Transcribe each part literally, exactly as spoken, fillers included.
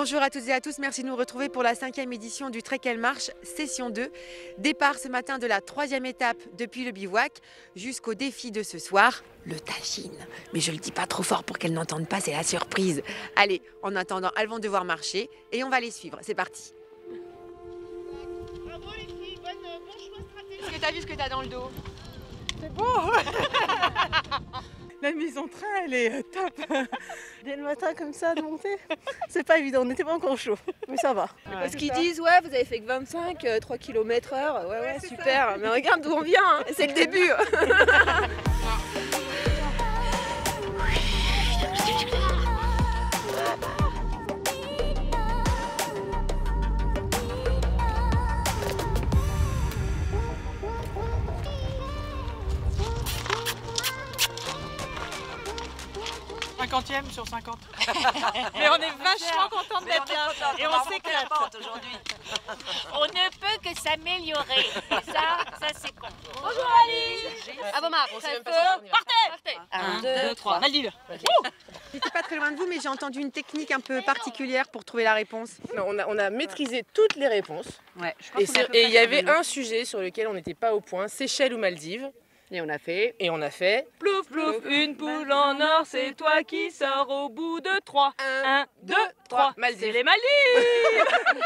Bonjour à toutes et à tous, merci de nous retrouver pour la cinquième édition du Trek Elle Marche, session deux. Départ ce matin de la troisième étape depuis le bivouac jusqu'au défi de ce soir, le tagine. Mais je le dis pas trop fort pour qu'elles n'entendent pas, c'est la surprise. Allez, en attendant, elles vont devoir marcher et on va les suivre, c'est parti. Bravo les filles, bonne, bon choix stratégique. Est-ce que t'as vu ce que t'as dans le dos? C'est beau. La mise en train, elle est top. Dès le matin comme ça, de monter, c'est pas évident, on n'était pas encore chaud, mais ça va. Parce qu'ils disent, ouais, vous avez fait que vingt-cinq, trois kilomètres heure, ouais, ouais, super. Mais regarde d'où on vient, hein. C'est le début. cinquantième sur cinquante. Mais on est vachement contente d'être là et on s'éclate aujourd'hui. On ne peut que s'améliorer. Et ça, ça c'est con. Bonjour Alice. À vos marques, très peu. Partez. Un, deux, trois. Maldives. J'étais pas très loin de vous, mais j'ai entendu une technique un peu particulière pour trouver la réponse. Non, on, a, on a maîtrisé toutes les réponses. Ouais, je Et c'est- et il y avait un sujet sur lequel on n'était pas au point, Seychelles ou Maldives. Et on a fait, et on a fait. Plouf plouf, une poule en or, c'est toi qui sors au bout de trois. Un, deux, trois. Maldives. C'est les Maldives.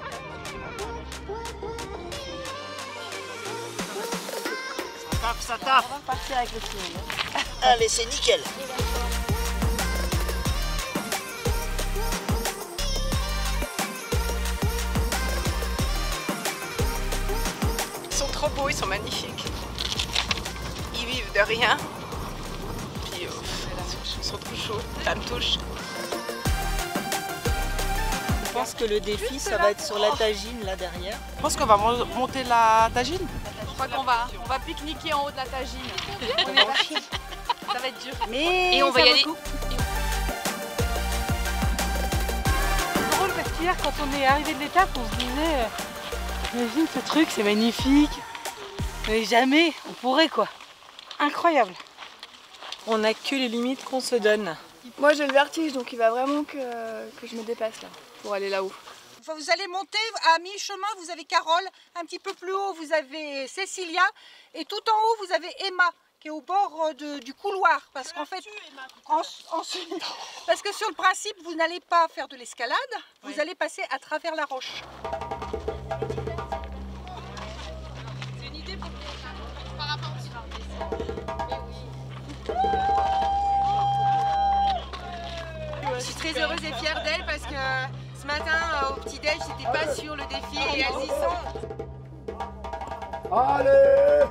Ça tape, ça tape. On va partir avec le film. Allez, c'est nickel. Ils sont trop beaux, ils sont magnifiques. Ils vivent de rien. Puis euh, ils sont trop chauds, ça me touche. Je pense que le défi, ça va être sur la tagine là derrière. Je pense qu'on va mon- monter la tagine. Je crois qu'on va, on va pique-niquer en haut de la tagine. On est parti. Ça va être dur. Mais Et on va y aller. C'est drôle parce qu'hier, quand on est arrivé de l'étape, on se disait, euh, imagine ce truc, c'est magnifique. Mais jamais on pourrait quoi. Incroyable. On n'a que les limites qu'on se donne. Moi j'ai le vertige, donc il va vraiment que, que je me dépasse là, pour aller là-haut. Vous allez monter à mi-chemin, vous avez Carole, un petit peu plus haut vous avez Cécilia et tout en haut vous avez Emma qui est au bord de- du couloir parce qu'en fait, en- ensuite, parce que sur le principe vous n'allez pas faire de l'escalade, vous allez passer à travers la roche. je suis très heureuse et fière d'elles parce que ce matin euh, au petit-déj, j'étais pas sur le défi et elles y sont. Allez.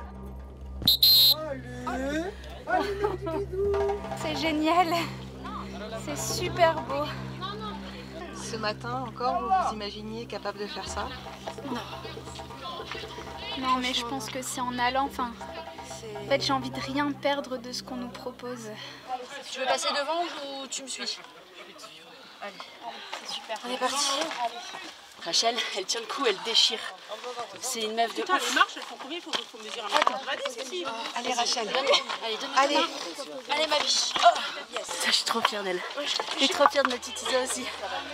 C'est génial. C'est super beau. Ce matin encore, vous vous imaginiez capable de faire ça? Non, mais je pense que c'est en allant. Enfin, en fait, j'ai envie de rien perdre de ce qu'on nous propose. Tu veux passer devant ou tu me suis? Allez, c'est super. On est parti. Rachel, elle tient le coup, elle déchire. C'est une meuf de ouf. les marches, elles font combien? Il faut, faut mesurer un mètre quatre-vingt-dix. Allez Rachel, allez, donne-moi Allez. ta main. Allez ma biche. Oh, yes. Je suis trop fière d'elle. Je suis trop fière de ma petite Isa aussi.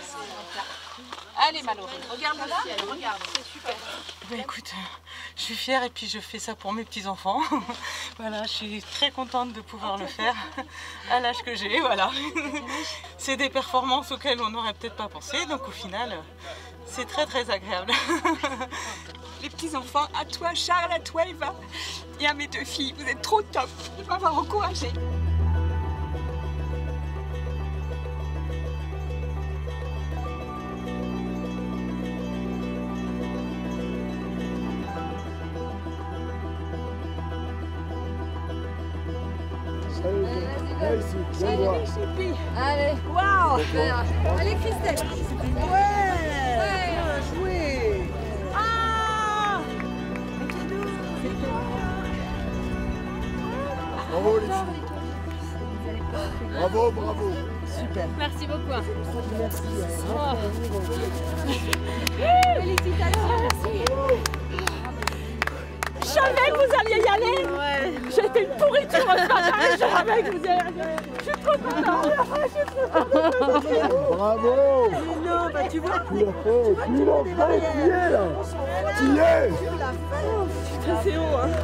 Allez Mallory, regarde le ciel, regarde, c'est super. Ben écoute, je suis fière et puis je fais ça pour mes petits-enfants. Voilà, je suis très contente de pouvoir le faire à l'âge que j'ai, voilà. C'est des performances auxquelles on n'aurait peut-être pas pensé, donc au final, c'est très très agréable. Les petits-enfants, à toi Charles, à toi Eva et à mes deux filles, vous êtes trop top. Il faut m'avoir encouragée. Allez, waouh. Allez Christelle. Ouais, bien joué. Ah. Bravo les filles. Bravo, bravo. Super. Merci beaucoup. Merci. Félicitations, merci. Je savais que vous alliez y aller. Ouais. J'étais une pourriture ce matin. Je savais que vous alliez y aller. Je suis trop contente. Je suis trop contente. Bravo. Non, bah, Tu vois? Tu l'as fait, tu l'as fait, tu y es là. Tu y es. Putain, c'est haut, hein.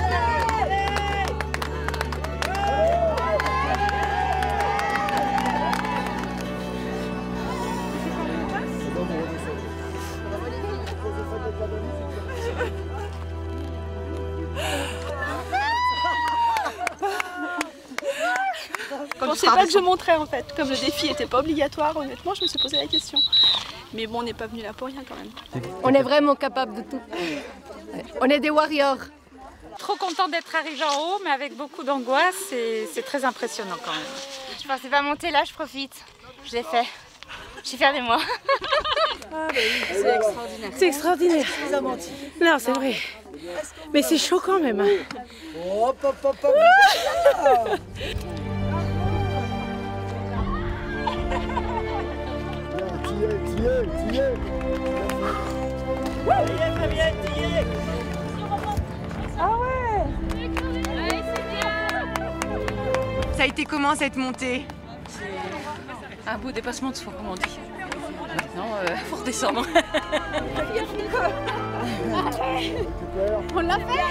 Je pensais pas que je monterais en fait. Comme le défi n'était pas obligatoire, honnêtement, je me suis posé la question. Mais bon, on n'est pas venu là pour rien quand même. On est vraiment capable de tout. On est des warriors. Trop contente d'être arrivée en haut, mais avec beaucoup d'angoisse et c'est très impressionnant quand même. Je pensais pas monter là, je profite. Je l'ai fait. Je suis fière de moi. Ah bah oui, c'est extraordinaire. C'est extraordinaire. Non, c'est vrai. Mais c'est chaud quand même. Hop, hop, hop, hop. Tu y es, tu y es, tu y es. Fabienne, tu y es. Ah ouais. Ça a été comment cette montée? Un beau dépassement de soi, comme on dit. Maintenant, il euh, faut redescendre. On l'a fait.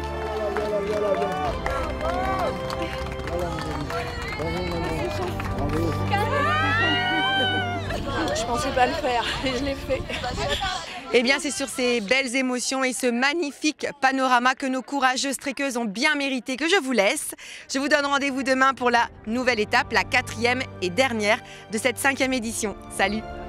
Je pensais pas le faire, et je l'ai fait. Eh bien, c'est sur ces belles émotions et ce magnifique panorama que nos courageuses trekkeuses ont bien mérité que je vous laisse. Je vous donne rendez-vous demain pour la nouvelle étape, la quatrième et dernière de cette cinquième édition. Salut!